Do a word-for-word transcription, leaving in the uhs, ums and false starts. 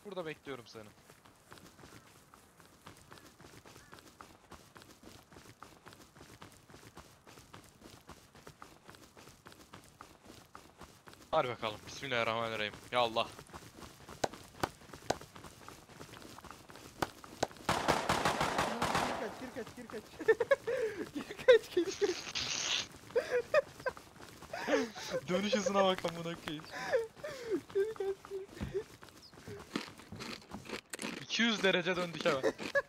burada bekliyorum seni. Hadi bakalım. Bismillahirrahmanirrahim. Ya Allah. Gir kaç, gir kaç, gir kaç. Gir kaç, gir kaç. Dönüş hızına bak amına koyayım. Gir kaç, gir kaç. iki yüz derece döndük hemen.